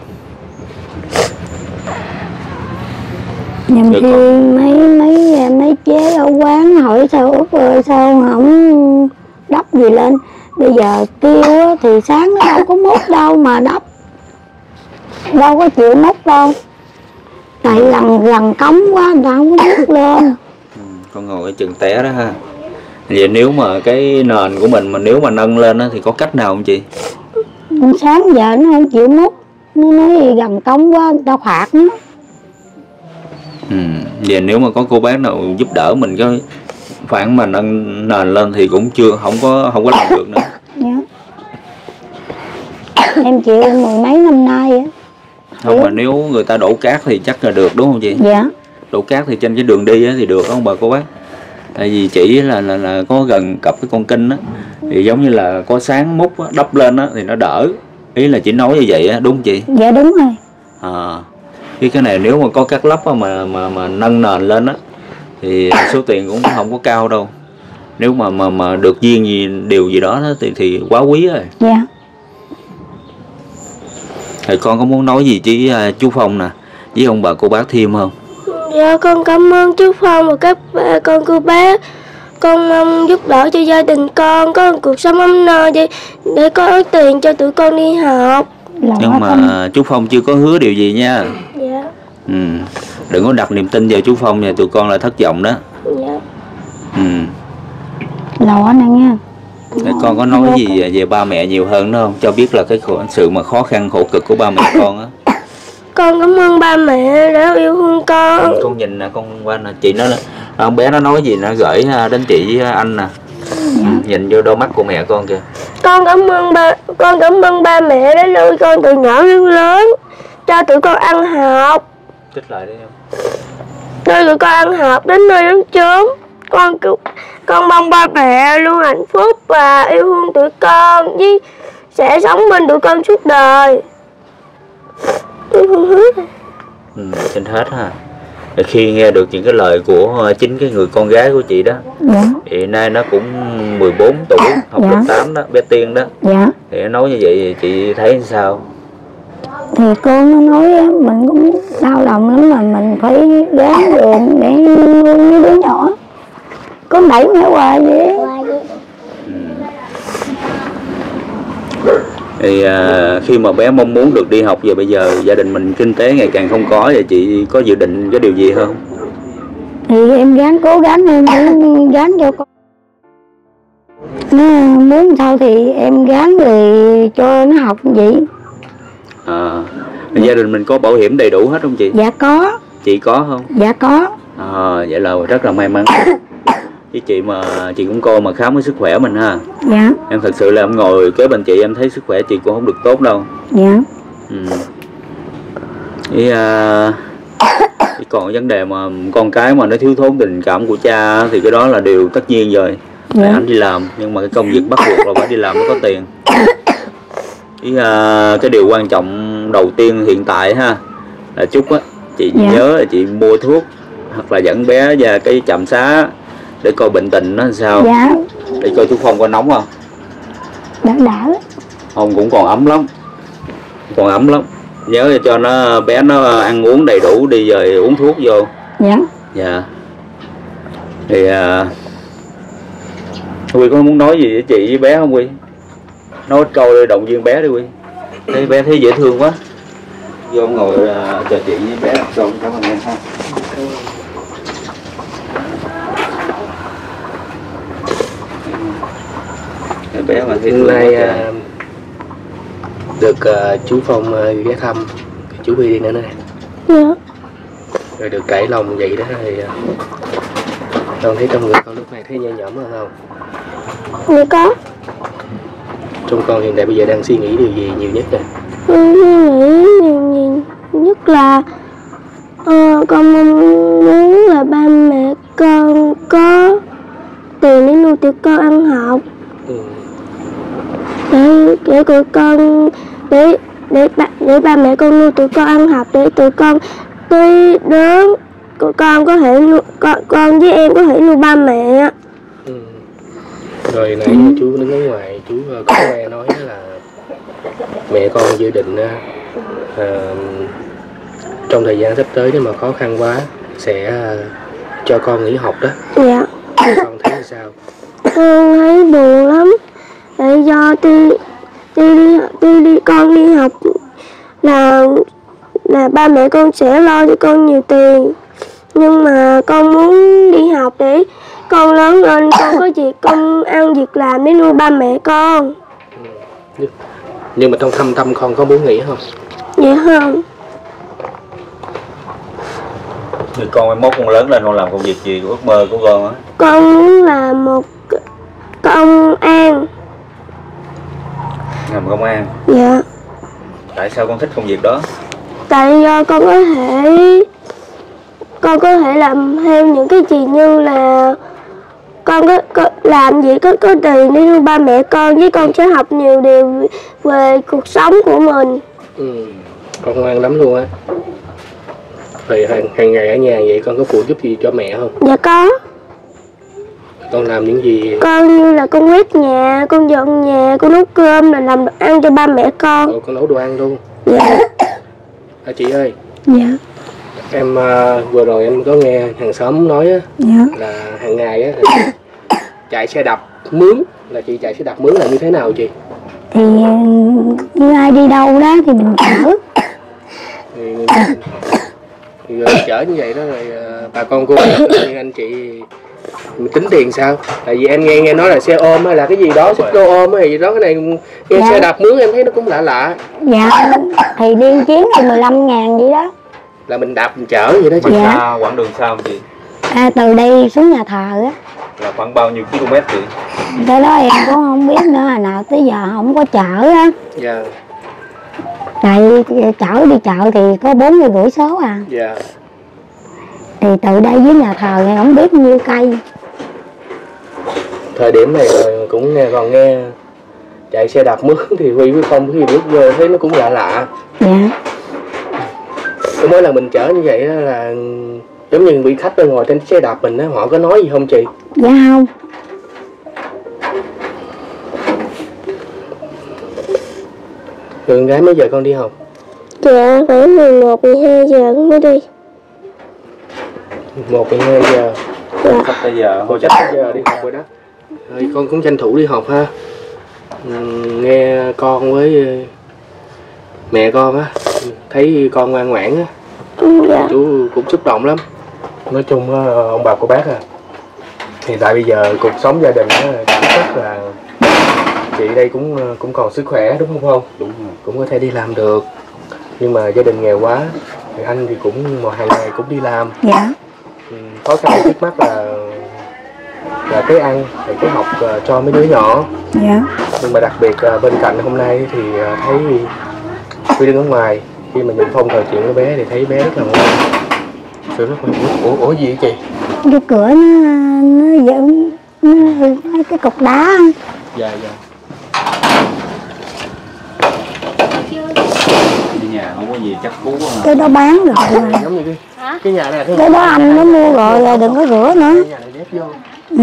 Nhằm Được khi con. mấy mấy mấy chế ở quán hỏi sao Út ơi sao không đắp gì lên. Bây giờ kêu á, thì sáng nó đâu có múc đâu mà đắp, đâu có chịu múc đâu. Tại lần lần cống quá người ta không có múc lên. Ừ, con ngồi cái chừng té đó ha. Vậy nếu mà cái nền của mình mà nếu mà nâng lên á, thì có cách nào không chị? Sáng giờ nó không chịu múc, nó nói gần cống quá người ta phạt nó. Ừ, vậy nếu mà có cô bác nào giúp đỡ mình cái khoảng mà nâng nền lên thì cũng chưa không có không có làm được nữa. Dạ. Em chịu mười mấy năm nay á. Không mà nếu người ta đổ cát thì chắc là được đúng không chị? Dạ. Đổ cát thì trên cái đường đi á, thì được không bà cô bác? Tại vì chỉ là là, là có gần cặp cái con kinh á, thì giống như là có sáng múc á, đắp lên á thì nó đỡ. Ý là chỉ nói như vậy á, đúng không chị? Dạ đúng rồi. À, cái cái này nếu mà có cát lắp á, mà mà mà nâng nền lên á thì số tiền cũng không có cao đâu. Nếu mà mà mà được duyên gì điều gì đó, đó thì thì quá quý rồi. Dạ. Thì con có muốn nói gì chứ chú Phong nè, với ông bà cô bác thêm không? Dạ con cảm ơn chú Phong và các bà con cô bác. Con mong giúp đỡ cho gia đình con có một cuộc sống ấm no để, để có tiền cho tụi con đi học. Nhưng mà chú Phong chưa có hứa điều gì nha. Dạ. Ừ. Đừng có đặt niềm tin vào chú Phong nha, tụi con là thất vọng đó. Dạ. Ừ. Lọ nè nha. Để con có nói gì về, về ba mẹ nhiều hơn đó không? Cho biết là cái khổ, sự mà khó khăn khổ cực của ba mẹ con á. Con cảm ơn ba mẹ đã yêu thương con. Ừ, con nhìn nè, con qua nè, chị nó ông bé nó nói gì nó gửi đến chị với anh nè. Ừ, nhìn vô đôi mắt của mẹ con kìa. Con cảm ơn ba con cảm ơn ba mẹ đã nuôi con từ nhỏ đến lớn, cho tụi con ăn học. Trích lại đấy không? Nuôi tụi con ăn học đến nơi đến chốn. Con con mong ba mẹ luôn hạnh phúc và yêu thương tụi con, với sẽ sống bên tụi con suốt đời. Yêu thương hết. Ừ, xin hết ha. Khi nghe được những cái lời của chính cái người con gái của chị đó, dạ. Thì nay nó cũng mười bốn tuổi, học dạ. lớp tám đó, bé Tiên đó. Dạ. Thì nó nói như vậy thì chị thấy sao? Thì cô nó nói á, mình cũng đau lòng lắm mà mình phải gắng gượng để nuôi mấy đứa nhỏ. Con đẩy mẹ hoài vậy. Ừ. Thì à, khi mà bé mong muốn được đi học và bây giờ gia đình mình kinh tế ngày càng không có, vậy chị có dự định cái điều gì không? Thì em gắng cố gắng em cũng gắng cho con. Nó muốn sao thì em gắng rồi cho nó học vậy. À, gia đình mình có bảo hiểm đầy đủ hết không chị? Dạ có. Chị có không? Dạ có. À, vậy là rất là may mắn. Với chị mà chị cũng coi mà khám cái sức khỏe mình ha. Dạ. Em thật sự là em ngồi kế bên chị em thấy sức khỏe chị cũng không được tốt đâu. Dạ. Ừ. Với, à, với còn vấn đề mà con cái mà nó thiếu thốn tình cảm của cha thì cái đó là điều tất nhiên rồi. Dạ. Anh đi làm nhưng mà cái công việc bắt buộc là phải đi làm mới có tiền. Với, à, cái điều quan trọng đầu tiên hiện tại ha là Trúc á, chị dạ. nhớ là chị mua thuốc hoặc là dẫn bé ra cái trạm xá để coi bệnh tình nó làm sao. Dạ. Để coi chú Phong có nóng không? Đỡ đỡ. Không, cũng còn ấm lắm, còn ấm lắm. Nhớ cho nó bé nó ăn uống đầy đủ đi rồi uống thuốc vô. Dạ. Dạ. Thì à, Huy có muốn nói gì với chị với bé không Huy? Nói câu để động viên bé đi Huy. Thấy bé thấy dễ thương quá. Vô ngồi uh, trò chuyện với bé. Rồi, cảm ơn em ha. Cái bé mà thấy hôm nay uh, được uh, chú Phong uh, ghé thăm, chú Huy đi nữa nè. Dạ. Rồi được trải lòng vậy đó thì uh, con thấy trong người con lúc này thấy nhẹ nhõm hơn không? Dạ có. Trong con hiện tại bây giờ đang suy nghĩ điều gì nhiều nhất nè? Con suy nghĩ nhiều nhiều nhất là uh, con mong muốn là ba mẹ con có tiền để nuôi tụi con ăn học. Ừ. để để tụi con để để ba để ba mẹ con nuôi tụi con ăn học, để tụi con tới lớn tụi con có thể nuôi, con con với em có thể nuôi ba mẹ. Ừ. Rồi nãy chú đứng ở ngoài chú có nghe nói là mẹ con dự định uh, trong thời gian sắp tới nếu mà khó khăn quá sẽ uh, cho con nghỉ học đó. Dạ. Con thấy sao? Con thấy buồn lắm. Tại do tuy tuy đi tuy đi con đi học là là ba mẹ con sẽ lo cho con nhiều tiền, nhưng mà con muốn đi học để con lớn lên con có việc công ăn việc làm để nuôi ba mẹ con. Ừ. Nhưng mà trong thâm tâm con có muốn nghỉ không? Dạ không. Người con mai mốt con lớn lên con làm công việc gì, ước mơ của con á? Con muốn là một công an. Làm công an? Dạ. Tại sao con thích công việc đó? Tại do con có thể con có thể làm theo những cái gì như là con có, có làm gì có có tiền để nuôi ba mẹ con, với con sẽ học nhiều điều về cuộc sống của mình. Ừ. Con ngoan lắm luôn á. Vậy hàng, hàng ngày ở nhà vậy con có phụ giúp gì cho mẹ không? Dạ có. Con làm những gì? Con như là con quét nhà, con dọn nhà, con nấu cơm là làm đồ ăn cho ba mẹ con. Ồ, con nấu đồ ăn luôn. Dạ. À, chị ơi. Dạ. Em uh, vừa rồi em có nghe hàng xóm nói á, Dạ. là hàng ngày á chạy xe đạp mướn, là chị chạy xe đạp mướn là như thế nào chị? Thì như ai đi đâu đó thì mình chở. Thì, thì rồi chở như vậy đó rồi uh, bà con cô như anh chị mình tính tiền sao? Tại vì em nghe nghe nói là xe ôm hay là cái gì đó, xích lô ôm hay gì đó, cái này nghe Dạ. xe đạp mướn em thấy nó cũng lạ lạ. Dạ, thì đi chuyến thì mười lăm ngàn vậy đó. Là mình đạp mình chở vậy đó chị? Dạ. Xa, quãng đường xa không chị? À, từ đây xuống nhà thờ á. Là khoảng bao nhiêu km chị? Cái đó em cũng không biết nữa, hồi nào tới giờ không có chở á. Dạ. Tại chở đi chợ thì có bốn mươi rưỡi số à. Dạ. Thì từ đây với nhà thờ thì không biết nhiêu cây. Thời điểm này cũng nghe còn nghe chạy xe đạp mướn thì Huy với Phong khi bước vô thấy nó cũng lạ lạ. Dạ. Cái mỗi lần mình chở như vậy đó là giống như vị khách ngồi trên xe đạp mình đó, họ có nói gì không chị? Dạ không. Rồi con gái mấy giờ con đi học? Dạ khoảng mười một, mười hai giờ mới đi. một, mười hai giờ. Dạ. Sắp tới giờ Cô chắc tới giờ đi học rồi đó. Rồi con cũng tranh thủ đi học ha. Ừ, nghe con với mẹ con á, thấy con ngoan ngoãn á, Dạ. chú cũng xúc động lắm. Nói chung á, ông bà cô bác à, hiện tại bây giờ cuộc sống gia đình á, rất là chị đây cũng cũng còn sức khỏe đúng không không? Đúng rồi. Cũng có thể đi làm được, nhưng mà gia đình nghèo quá thì anh thì cũng một hàng ngày cũng đi làm. Dạ. Ừ, khó khăn trước mắt là là cái ăn, rồi cái học uh, cho mấy đứa nhỏ. Dạ. Nhưng mà đặc biệt uh, bên cạnh hôm nay thì uh, thấy Huy đứng ở ngoài, khi mà nhìn Phong trò chuyện với bé thì thấy bé rất là ngoan. Sự rất là ủa, ủa gì vậy chị? Cái cửa nó nó dựng nó mấy cái cục đá. Dạ dạ. Ở nhà không có gì chắc cú quá. Cái đó bán rồi. Giống như cái cái nhà này Cái đó anh nó mua rồi là đừng có rửa nữa. cái nhà này ghép vô. Ừ.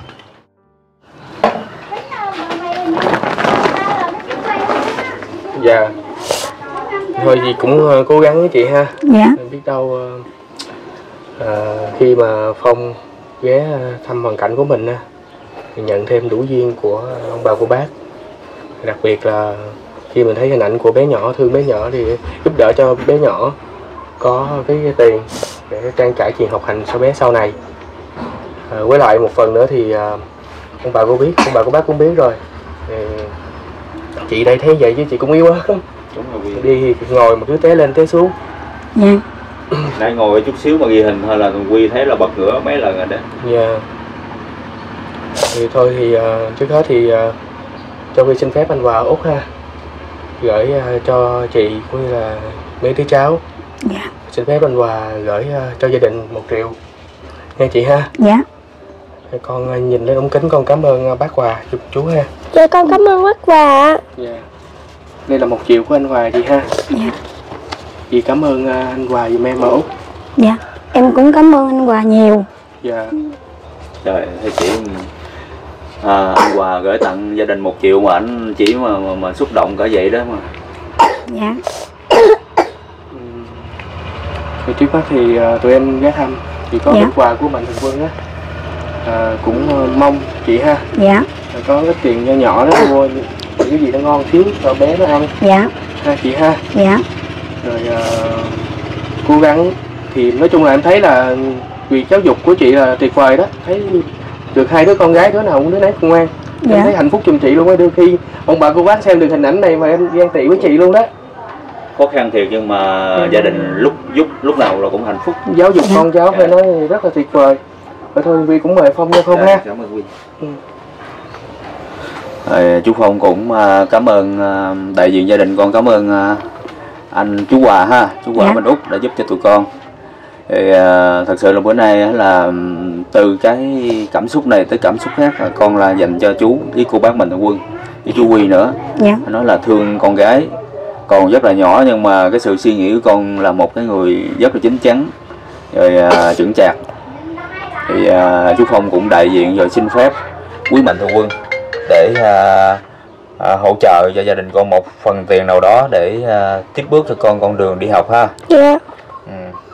Dạ. Thôi gì cũng uh, cố gắng với chị ha. Dạ. Em biết đâu uh, uh, khi mà Phong ghé thăm hoàn cảnh của mình á, nhận thêm đủ duyên của ông bà cô bác. Đặc biệt là khi mình thấy hình ảnh của bé nhỏ, thương bé nhỏ thì giúp đỡ cho bé nhỏ có cái tiền để trang trải chuyện học hành cho bé sau này. À, với lại một phần nữa thì à, ông bà cô biết, ông bà cô bác cũng biết rồi. Thì chị đây thấy vậy chứ chị cũng yếu quá. Đúng rồi. Đi ngồi một cứ té lên té xuống. Dạ. Nãy ngồi chút xíu mà ghi hình thôi là Quy thấy là bật ngửa mấy lần rồi đó. Dạ. Thì thôi thì uh, trước hết thì uh, cho Quy xin phép anh quà Út ha, gửi uh, cho chị cũng như là mấy đứa cháu. Dạ. Xin phép anh quà gửi uh, cho gia đình một triệu nghe chị ha. Dạ. Con uh, nhìn lên ống kính con cảm ơn uh, bác Hòa chú, chú ha. Dạ con cảm ơn bác Hòa. Dạ. Đây là một triệu của anh Hòa chị ha. Dạ. Chị cảm ơn uh, anh Hòa giùm em mà Út. Dạ. Em cũng cảm ơn anh Hòa nhiều. Dạ. Trời, thầy chị à, anh Hòa gửi tặng gia đình một triệu mà anh chỉ mà, mà mà xúc động cả vậy đó mà. Dạ. Thì trước mắt thì uh, tụi em ghé thăm thì có Dạ. món quà của Mạnh Thường Quân á, à, cũng uh, mong chị ha. Dạ. Có ít tiền nhỏ nhỏ đó mua những cái gì nó ngon xíu cho bé nó ăn. Dạ. Ha chị ha. Dạ. Rồi uh, cố gắng thì nói chung là em thấy là việc giáo dục của chị là tuyệt vời đó, thấy được hai đứa con gái đứa nào cũng đứa nấy cũng ngoan. Dạ. Em thấy hạnh phúc giùm chị luôn á, đôi khi ông bà cô bác xem được hình ảnh này mà em ghen tị với chị luôn đó. Khó khăn thiệt nhưng mà ừ. gia đình lúc giúp lúc nào là cũng hạnh phúc. Giáo dục con cháu phải nói rất là tuyệt vời. Vậy thôi Vi cũng mời Phong nha Phong ha. Cảm ơn Quy. Ừ. Rồi, chú Phong cũng uh, cảm ơn uh, đại diện gia đình con, cảm ơn uh, anh chú Hòa ha, chú Hòa dạ. Minh Út đã giúp cho tụi con. Thì uh, thật sự là bữa nay là từ cái cảm xúc này tới cảm xúc khác là con là dành cho chú với cô bác Mạnh Thường Quân với chú Quy nữa. Dạ. Nói là thương con gái, còn rất là nhỏ nhưng mà cái sự suy nghĩ của con là một cái người rất là chín chắn rồi uh, chững chạc. Thì uh, chú Phong cũng đại diện rồi xin phép quý Mạnh Thường Quân để uh, uh, hỗ trợ cho gia đình con một phần tiền nào đó để uh, tiếp bước cho con con đường đi học ha. Dạ. Yeah. Ừ.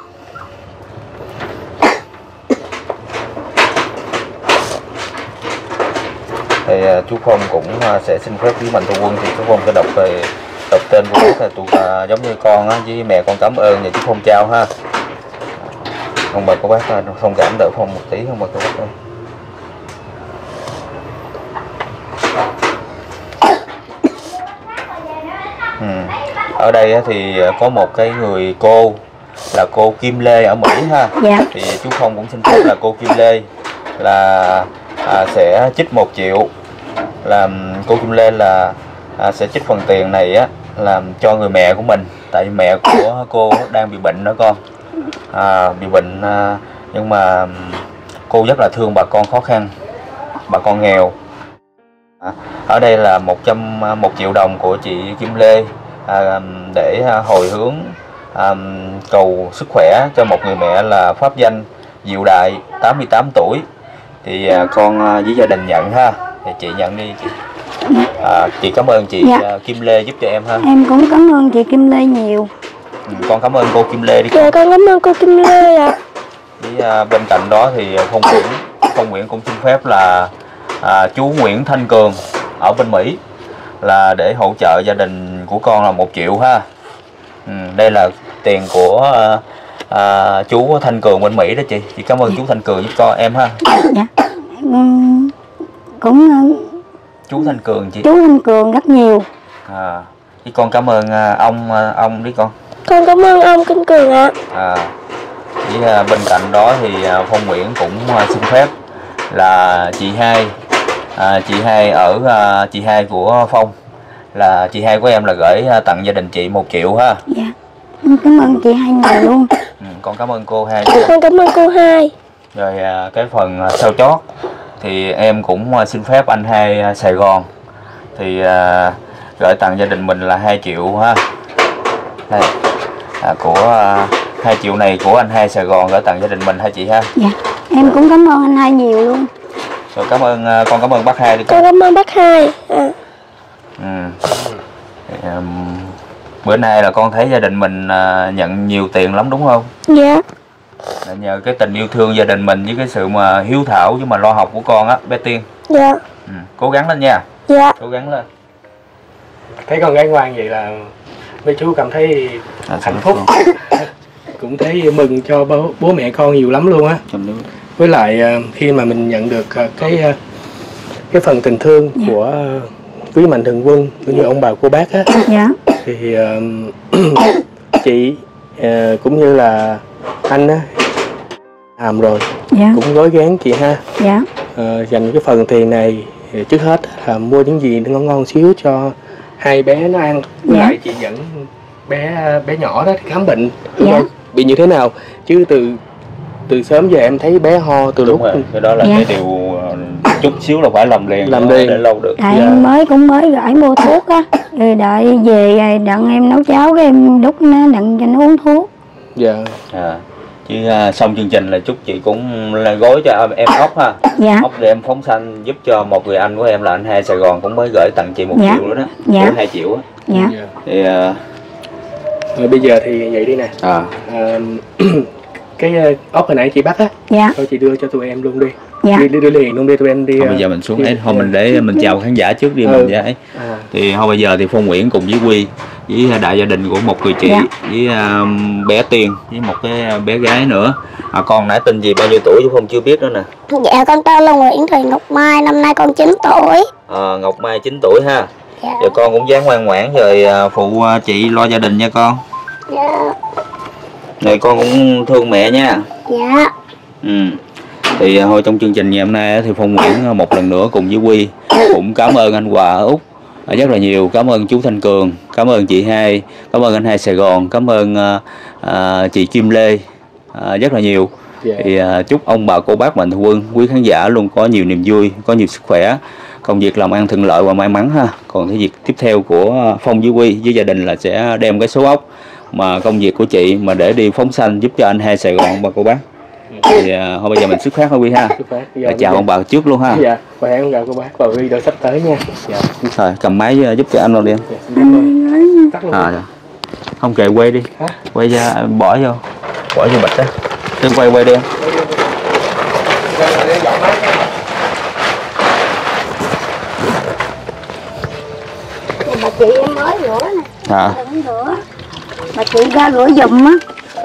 Thì uh, chú Phong cũng uh, sẽ xin phép quý Mạnh Thường Quân thì chú Phong sẽ đọc về đọc tên của bác là tụi uh, giống như con á, với mẹ con cảm ơn và chú Phong chào ha. Ông bà cô bác thông cảm đỡ Phong một tí không bà cô bác ơi. Ừ. Ở đây thì có một cái người cô là cô Kim Lê ở Mỹ ha. Dạ. Thì chú Phong cũng xin phép là cô Kim Lê là à, sẽ trích một triệu, là cô Kim Lê là à, sẽ trích phần tiền này á làm cho người mẹ của mình, tại vì mẹ của cô đang bị bệnh đó con, à, bị bệnh à, nhưng mà cô rất là thương bà con khó khăn, bà con nghèo. À, ở đây là một trăm một triệu đồng của chị Kim Lê à, để hồi hướng à, cầu sức khỏe cho một người mẹ là pháp danh Diệu Đại tám mươi tám tuổi. Thì à, con với gia đình nhận ha, thì chị nhận đi chị. À, chị cảm ơn chị dạ. Kim Lê giúp cho em ha. Em cũng cảm ơn chị Kim Lê nhiều. Ừ, con cảm ơn cô Kim Lê đi con. Dạ con cảm ơn cô Kim Lê ạ. Với à, bên cạnh đó thì Phong Nguyễn, Phong Nguyễn cũng xin phép là à, chú Nguyễn Thanh Cường ở bên Mỹ là để hỗ trợ gia đình của con là một triệu ha. Ừ, đây là tiền của à, à, chú Thanh Cường bên Mỹ đó chị. Chị cảm ơn dạ. chú Thanh Cường giúp con em ha. Dạ. Cũng chú Thanh Cường chị. Chú Thanh Cường rất nhiều. À, với con cảm ơn ông ông đi con. Con cảm ơn ông Thanh Cường ạ. À, với bên cạnh đó thì Phong Nguyễn cũng xin phép là chị hai, à, chị hai ở à, chị hai của Phong là chị hai của em là gửi tặng gia đình chị một triệu ha. Dạ. Cảm ơn chị hai nhiều luôn. Ừ, con cảm ơn cô hai. Con cảm ơn cô hai. Rồi à, cái phần sau chót thì em cũng xin phép anh hai Sài Gòn thì à, gửi tặng gia đình mình là hai triệu ha. Đây, à, của à, hai triệu này của anh hai Sài Gòn gửi tặng gia đình mình hai chị ha. Dạ. Em cũng cảm ơn anh hai nhiều luôn. Rồi cảm ơn con cảm ơn bác hai đi con. Con cảm ơn bác hai. À. Ừ. Thì, um, bữa nay là con thấy gia đình mình uh, nhận nhiều tiền lắm đúng không? Dạ. Là nhờ cái tình yêu thương gia đình mình với cái sự mà hiếu thảo với mà lo học của con á bé Tiên. Dạ. Ừ, cố gắng lên nha. Dạ. Cố gắng lên. Thấy con gái ngoan vậy là mấy chú cảm thấy À, hạnh phúc. Cũng thấy mừng cho bố, bố mẹ con nhiều lắm luôn á. Với lại khi mà mình nhận được cái cái phần tình thương dạ. của quý mạnh thường quân cũng như ông bà cô bác á, dạ. thì uh, chị uh, cũng như là anh á làm rồi dạ. cũng gói ghém chị ha. Dạ. Uh, dành cái phần tiền này trước hết là mua những gì ngon ngon xíu cho hai bé nó ăn. Với dạ. lại chị dẫn bé bé nhỏ đó khám bệnh dạ. bị như thế nào, chứ từ từ sớm giờ em thấy bé ho từ lúc rồi. Cái đó là dạ. cái điều chút xíu là phải làm liền làm liền để lâu được. Tại dạ. mới cũng mới gửi mua thuốc á, rồi đợi về đặng em nấu cháo cái em đút nó đặng cho nó uống thuốc. Dạ. À, chứ uh, xong chương trình là chúc chị cũng là gói cho em ốc ha. Dạ. Ốc để em phóng sanh giúp cho một người anh của em là anh hai Sài Gòn cũng mới gửi tặng chị một dạ. triệu nữa đó. Dạ. hai triệu á. Dạ. Thì uh... rồi bây giờ thì vậy đi nè. À. À, cái ốc hồi nãy chị bắt á, dạ. thôi chị đưa cho tụi em luôn đi. Dạ. Đi, đi đưa liền luôn đi, tụi em đi. Thôi bây giờ mình xuống ấy thôi, mình để mình chào khán giả trước đi ừ. mình vậy. À. Thì thôi bây giờ thì Phong Nguyễn cùng với Quy với đại gia đình của một người chị dạ. với uh, bé Tiên với một cái bé gái nữa. À, con nãy tên gì bao nhiêu tuổi chứ Phong chưa biết nữa nè. Dạ con tên là Nguyễn Thị Ngọc Mai, năm nay con chín tuổi. À, Ngọc Mai chín tuổi ha. Dạ. Giờ con cũng dáng ngoan ngoãn rồi phụ chị lo gia đình nha con. Dạ. Rồi con cũng thương mẹ nha. Dạ. Ừ. Thì thôi trong chương trình ngày hôm nay thì Phong Nguyễn một lần nữa cùng với Quy cũng cảm ơn anh Hòa ở Úc rất là nhiều, cảm ơn chú Thanh Cường, cảm ơn chị Hai, cảm ơn anh Hai Sài Gòn, cảm ơn uh, uh, chị Kim Lê uh, rất là nhiều. Yeah. Thì uh, chúc ông bà cô bác mạnh thường quân, quý khán giả luôn có nhiều niềm vui, có nhiều sức khỏe, công việc làm ăn thuận lợi và may mắn ha. Còn cái việc tiếp theo của Phong với Quy với gia đình là sẽ đem cái số ốc mà công việc của chị mà để đi phóng sanh giúp cho anh Hai Sài Gòn ông bà cô bác. Thì uh, thôi bây giờ mình xuất phát thôi Quy ha. Và chào ông bà trước luôn ha. Dạ, và hẹn gặp cô bác và Quy đợi sắp tới nha. Dạ. Rồi cầm máy giúp cho anh luôn đi em. Dạ, à, dạ. Không kệ quay đi. Hả? Quay ra bỏ vô. Bỏ vô bịch đó. Đừng quay quay đi em. Bà chị em mới rửa nè. À. Đừng rửa. Bà chị ra rửa giùm á.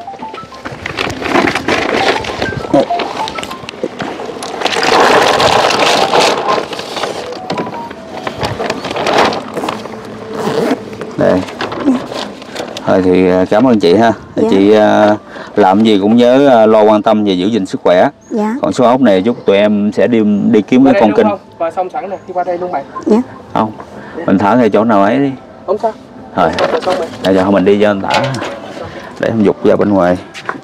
Đây. Thôi thì cảm ơn chị ha. Dạ. Chị uh, làm gì cũng nhớ uh, lo quan tâm và giữ gìn sức khỏe. Dạ. Còn số ốc này chúc tụi em sẽ đi đi kiếm cái con kinh. Và xong sẵn nè, đi qua đây luôn mày. Dạ. Không. Mình thả ngay chỗ nào ấy đi. Không sao. Rồi. Bây giờ mình đi cho anh thả. Để em dục ra bên ngoài.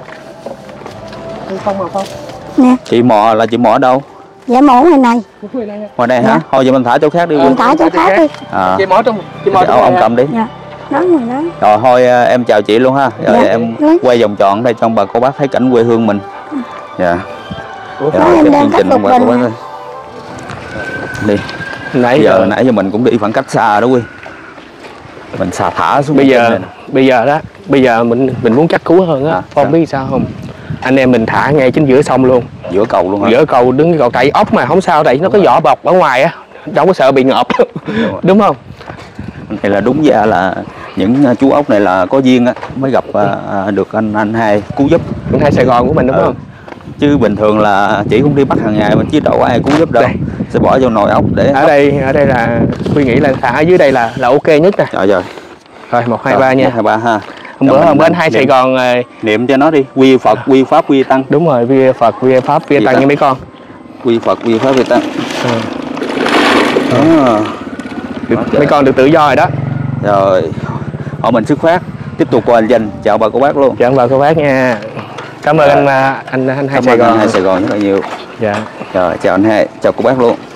Không mà không. Nè. Chị mò là chị mò ở đâu? Dạ mò ngoài này. Ngoài đây hả? Thôi giờ mình thả chỗ khác đi. Mình thả chỗ khác đi. À. Chị mò trong, chị mò trong. Ông cầm đi. Dạ. Đó ngoài đó. Rồi thôi em chào chị luôn ha. Rồi dạ. em quay vòng tròn đây cho ông bà cô bác thấy cảnh quê hương mình. Dạ. Ủa, rồi cái chương trình ông bà cô bác ơi. Đi. Nãy giờ nãy giờ mình cũng đi khoảng cách xa đó Quy. Mình xà thả xuống bây giờ bây giờ đó, bây giờ mình mình muốn chắc cú hơn á, à, không biết sao không? Anh em mình thả ngay chính giữa sông luôn. Giữa cầu luôn hả? Giữa cầu đứng cái cầu tại ốc mà không sao, tại nó có vỏ bọc ở ngoài á, đâu có sợ bị ngợp. Đúng, đúng không? Này là đúng ra là những chú ốc này là có duyên á mới gặp uh, được anh anh Hai cứu giúp. Anh Hai Sài Gòn của mình đúng ừ. không? Chứ bình thường là chỉ cũng đi bắt hàng ngày mà chứ đâu có ai cứu giúp đâu. Đây. Sẽ bỏ vô nồi ốc để ở ốc. đây ở đây là Quy nghĩ là thả ở dưới đây là là ok nhất nè. Rồi rồi. Rồi một hai ba nha. Hai ba ha. Hôm bữa hôm bên Hai Sài Gòn niệm cho nó đi, quy Phật, quy Pháp, quy Tăng. Đúng rồi, quy Phật, quy Pháp, quy Tăng nha mấy con. Quy Phật, quy Pháp, quy Tăng. Ừ. Đó. Được, mấy con được tự do rồi đó. Rồi. Họ mình xuất phát, tiếp tục qua anh Danh, chào bà cô bác luôn. Chào bà cô bác nha. Cảm ơn à, anh anh anh Hai Sài Gòn. Anh Hai Sài Gòn rất là nhiều. Dạ. Rồi chào anh Hai, chào cô bác luôn.